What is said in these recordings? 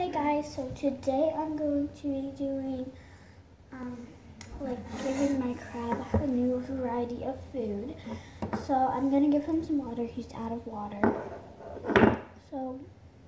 Hey guys, so today I'm going to be doing, giving my crab a new variety of food. So I'm going to give him some water. He's out of water. So,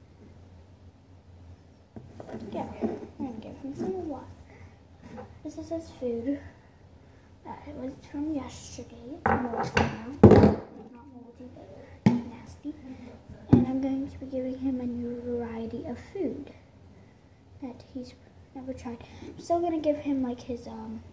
yeah, I'm going to give him some water. This is his food. It was from yesterday. It's moldy now. Not moldy, but nasty. And I'm going to be giving him a new variety of food that he's never tried. I'm still gonna give him like his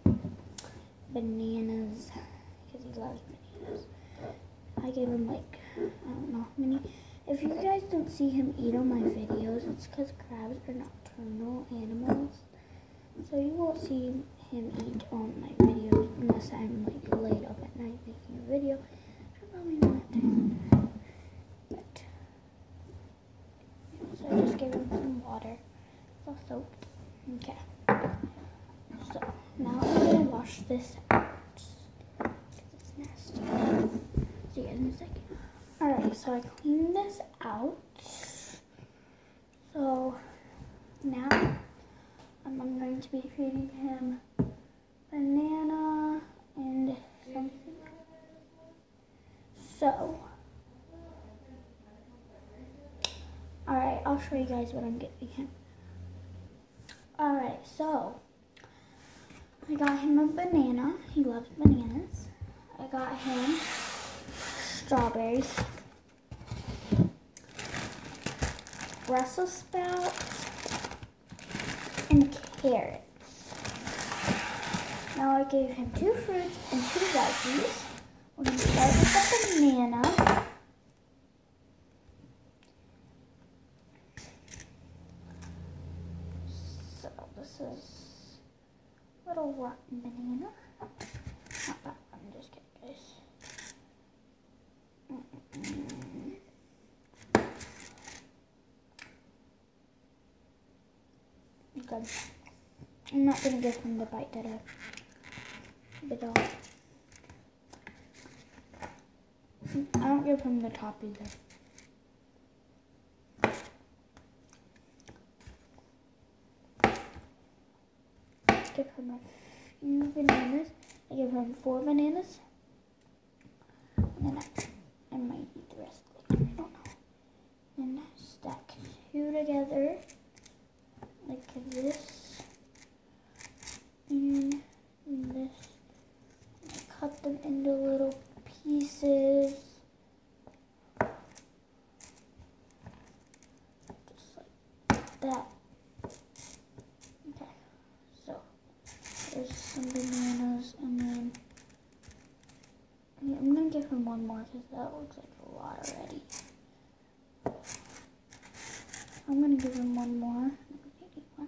bananas because he loves bananas. I gave him like, I don't know how many. If you guys don't see him eat on my videos, it's because crabs are nocturnal animals. So you won't see him eat on my videos unless I'm like late up at night making a video. I probably not. But so I just gave him some water. It's all soaked. Okay. So now I'm gonna wash this out because it's nasty. See you guys in a second. Alright, so I cleaned this out. So now I'm going to be feeding him banana and something. So, alright, I'll show you guys what I'm giving him. Alright, so I got him a banana. He loves bananas. I got him strawberries, Brussels sprouts, and carrots. Now I gave him 2 fruits and 2 veggies. We're going to start with the banana. So this is a little rotten banana. Not that one, just kidding guys. Good. I'm not going to give him the bite that I bit off. I don't give him the top either. Give him a few bananas. I give him 4 bananas. And then I might eat the rest later. I don't know. Then stack 2 together. Like this. And this. I cut them into little pieces. Just like that. Okay. So there's some bananas, and then I'm gonna give him one more because that looks like a lot already. I'm gonna give him one more. Maybe one.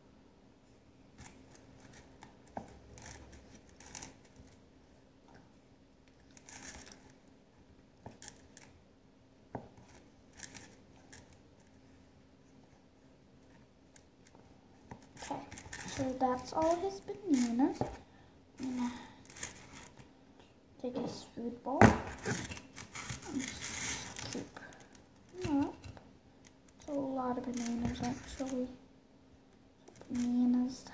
Okay, so that's all his bananas. I'm gonna take his food bowl and scoop them up. It's a lot of bananas actually. Bananas.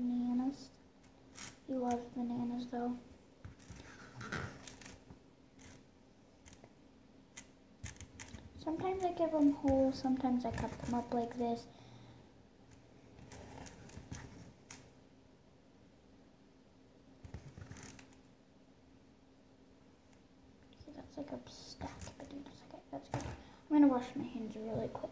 He loves bananas though. Sometimes I give them whole, sometimes I cut them up like this. That's like a stack of bananas. Okay, that's good. I'm gonna wash my hands really quick.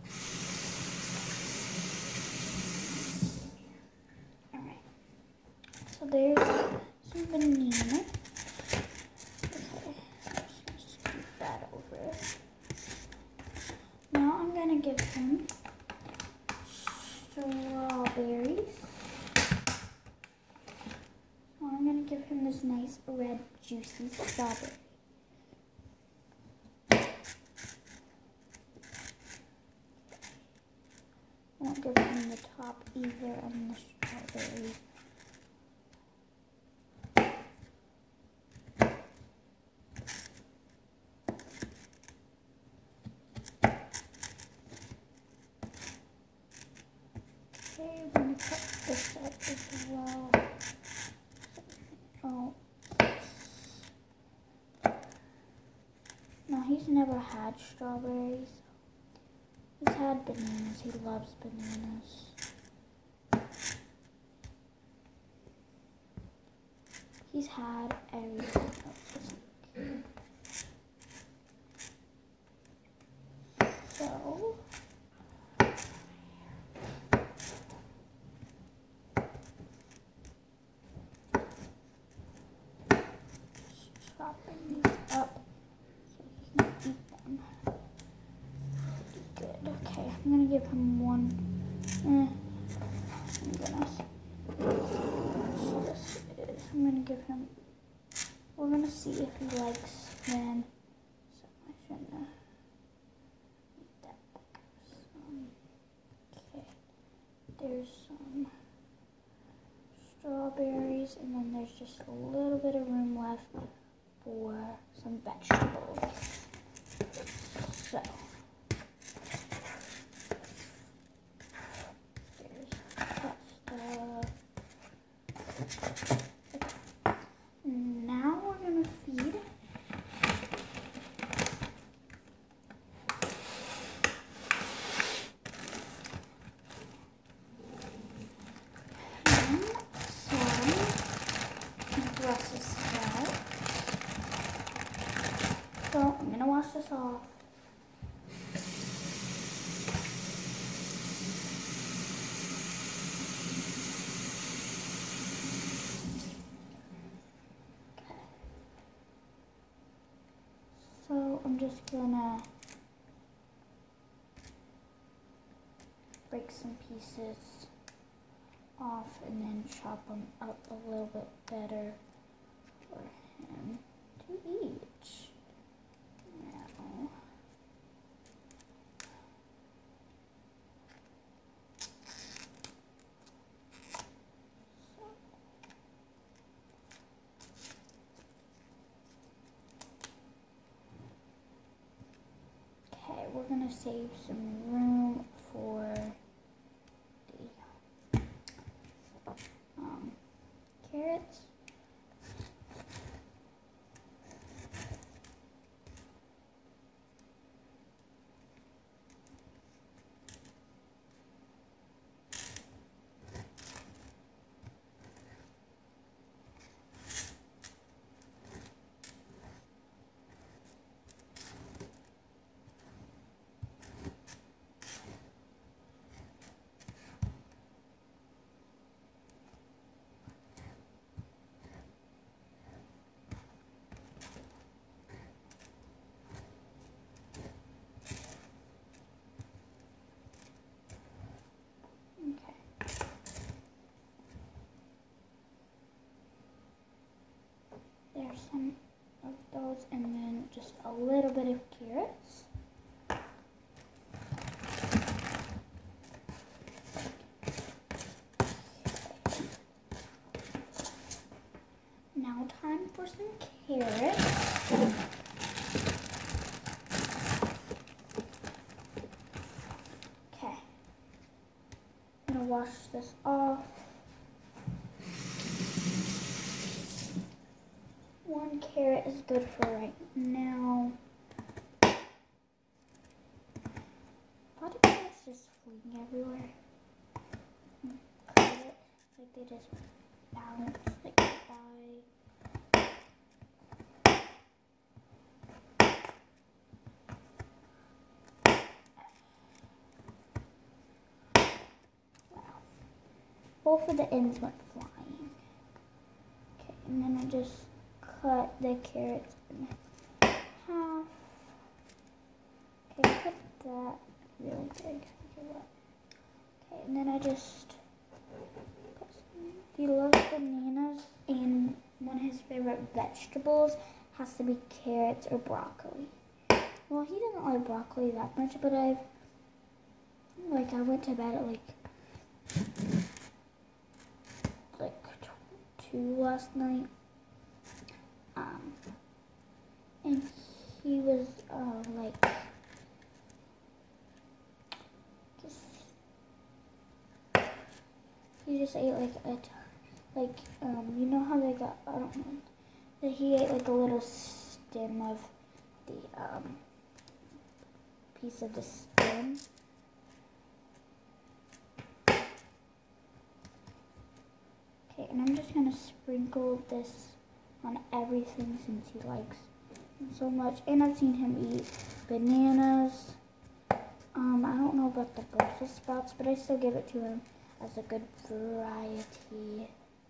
Alright. So there's some banana. Okay, just scoop that over. Now I'm gonna give him strawberries. So I'm gonna give him this nice red juicy strawberry. I won't give him the top either on the strawberry. gonna cut this up as well. Oh. No, he's never had strawberries. He's had bananas. He loves bananas. He's had everything else. So, just chopping these up so he can eat them. Good. Okay, I'm gonna give him one. I'm gonna give him. We're gonna see if he likes spin. So I shouldn't eat that big. Okay. There's some strawberries, and then there's just a little bit of room left for some vegetables. So there's that stuff. Now we're gonna feed. Brush out. So I'm gonna wash this off. Okay. So I'm just gonna break some pieces off and then chop them up a little bit better for him to eat. Now, okay, we're gonna save some room for the carrots. There's some of those, and then just a little bit of carrots. Now time for some carrots. Okay. I'm gonna wash this off. One carrot is good for right now. Why do carrots just fleeing everywhere? Cut it like they just bounce like by. Wow. Both of the ends went flying. Okay, and then I just cut the carrots in half. Okay, cut that really big. Okay, and then I just put some. He loves bananas, and one of his favorite vegetables has to be carrots or broccoli. Well, he doesn't like broccoli that much, but I went to bed at like 2 last night. And he was he just ate you know how they got, I don't know, that he ate like a little stem of the piece of the stem. Okay, and I'm just gonna sprinkle this on everything since he likes it so much. And I've seen him eat bananas. I don't know about the Brussels sprouts, but I still give it to him as a good variety.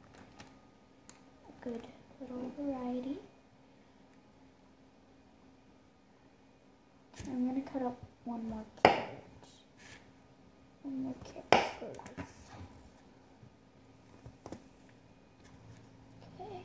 A good little variety. I'm gonna cut up one more carrot. One more carrot slice. Okay.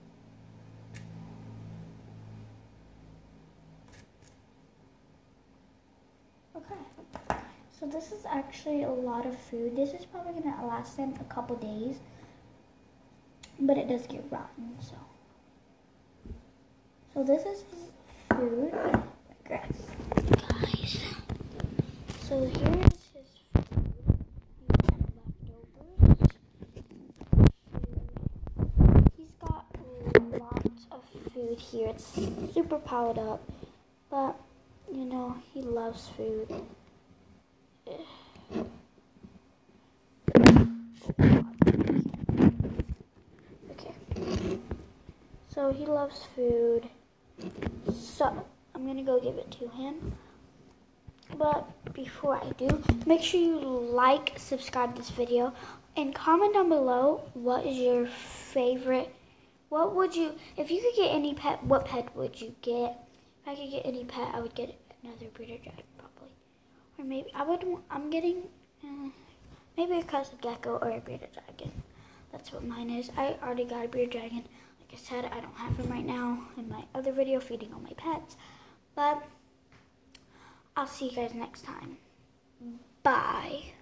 Okay. So this is actually a lot of food. This is probably gonna last him a couple days, but it does get rotten, so. So this is his food. Guys. So here's his food. Leftovers. He's got lots of food here. It's super piled up, but you know, he loves food. Okay. So he loves food. So I'm gonna go give it to him. But before I do, make sure you like, subscribe to this video, and comment down below what is your favorite. What would you, if you could get any pet, what pet would you get? If I could get any pet, I would get another bearded dragon probably. Or maybe, I'm getting, maybe a crested gecko or a bearded dragon. That's what mine is. I already got a bearded dragon. Like I said, I don't have him right now in my other video feeding all my pets. But I'll see you guys next time. Bye.